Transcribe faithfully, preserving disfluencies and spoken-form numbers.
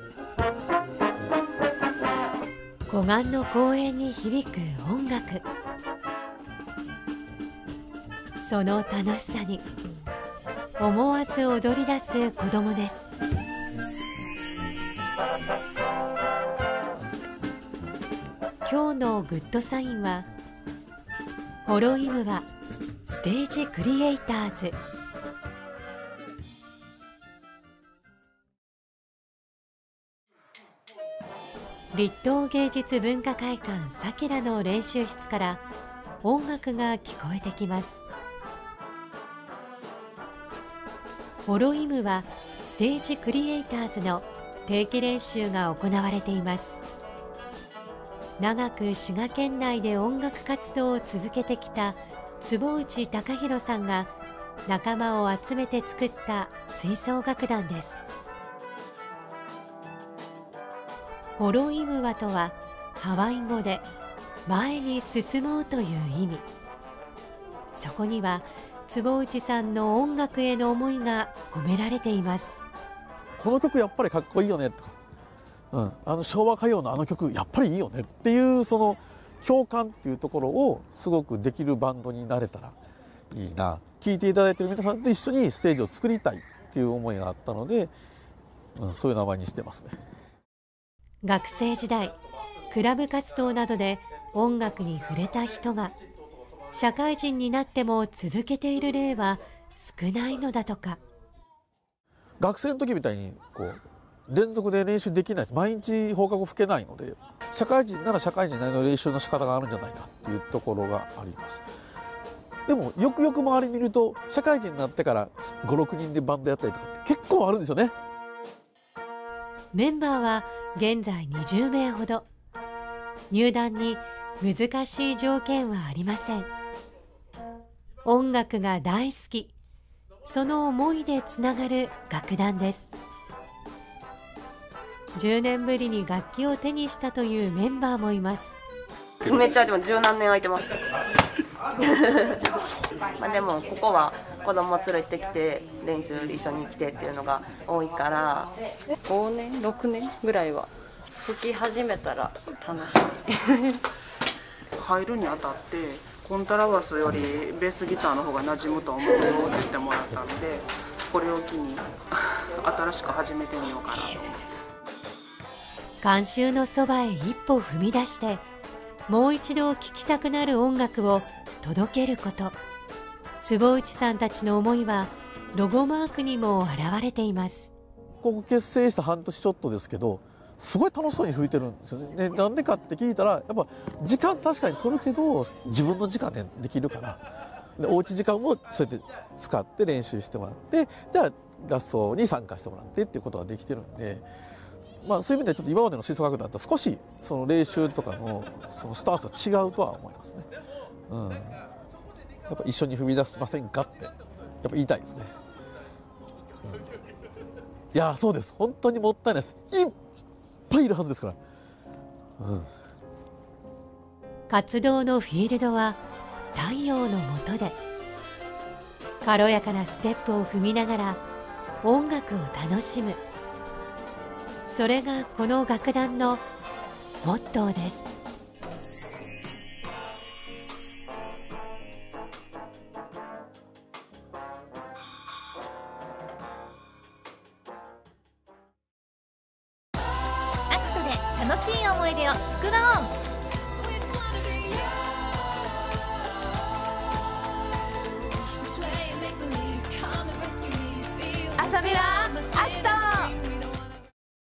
湖岸の公園に響く音楽、その楽しさに思わず踊り出す子供です。今日のグッドサインは、ホロイムはステージクリエイターズ。立東芸術文化会館さきらの練習室から音楽が聞こえてきます。ホロイムはステージクリエイターズの定期練習が行われています。長く滋賀県内で音楽活動を続けてきた坪内貴弘さんが仲間を集めて作った吹奏楽団です。ホロイムワとはハワイ語で前に進もうという意味。そこには坪内さんの音楽への思いが込められています。 この曲やっぱりかっこいいよねとか、うん、あの昭和歌謡のあの曲やっぱりいいよねっていうその共感っていうところをすごくできるバンドになれたらいいな、聴いていただいている皆さんと一緒にステージを作りたいっていう思いがあったので、うん、そういう名前にしてますね。 学生時代、クラブ活動などで音楽に触れた人が社会人になっても続けている例は少ないのだとか。 学生の時みたいにこう連続で練習できない、毎日放課後吹けないので、社会人なら社会人なりの練習の仕方があるんじゃないかっていうところがあります。でもよくよく周り見ると、社会人になってからご、ろくにんでバンドやったりとかって結構あるんですよね。 メンバーは現在にじゅうめいほど。入団に難しい条件はありません。音楽が大好き、その思いでつながる楽団です。じゅうねんぶりに楽器を手にしたというメンバーもいます。 めっちゃ空いてます。十何年空いてます。まあでもここは子供連れてきて練習一緒に来てっていうのが多いから、 ごねんろくねんぐらいは吹き始めたら楽しい。 入るにあたってコントラバスよりベースギターの方が馴染むと思うよって言ってもらったので、これを機に新しく始めてみようかなと思って。 観衆のそばへ一歩踏み出して、もう一度聴きたくなる音楽を届けること。坪内さんたちの思いはロゴマークにも表れています。 ここ結成した半年ちょっとですけど、すごい楽しそうに吹いてるんですよね。なんでかって聞いたら、やっぱ時間確かに取るけど自分の時間でできるから、でおうち時間もそうやって使って練習してもらって、では合奏に参加してもらってっていうことができてるんで、まあ、そういう意味ではちょっと今までの吹奏楽団とは少しその練習とかのそのスタンスが違うとは思いますね。うん、やっぱ一緒に踏み出しませんかってやっぱ言いたいですね。うん、いやそうです、本当にもったいないです。いっぱいいるはずですから。うん、 活動のフィールドは太陽の下で、軽やかなステップを踏みながら音楽を楽しむ。それがこの楽団のモットーです。 アクトで楽しい思い出を作ろう。